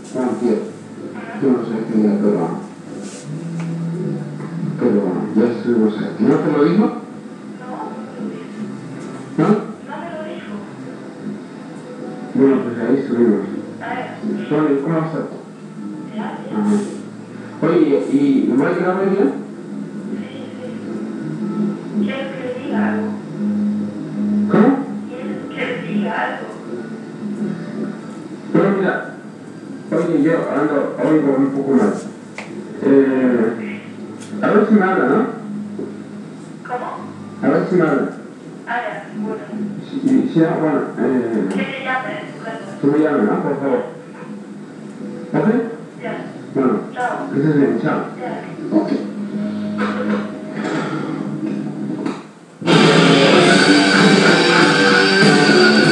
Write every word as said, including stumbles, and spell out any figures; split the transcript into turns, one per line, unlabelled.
Antier. Yo no sé qué día, pero... Pero ya estuvimos aquí. ¿No te lo dijo?
No,
¿No?
no me lo dijo.
Bueno, pues ahí estuvimos.
Ah,
Sonia, ¿cómo estás?
ya,
Ajá. Oye, ¿y va a llegar a día?
sí, sí. ¿Quieres que le diga algo?
¿Cómo?
¿Quieres que le diga algo?
Bueno, mira, oye, yo ando, oigo un poco más. Eh, a ver si me habla, ¿no?
¿Cómo?
A ver si me habla.
Ah, ya, bueno.
Si, si no, bueno, eh,
Que le llame en su casa.
que me llame, ¿no? Por favor. ¿Ok?
Ya,
Bueno,
chao.
que estés bien, chao.
Ya.
Ok.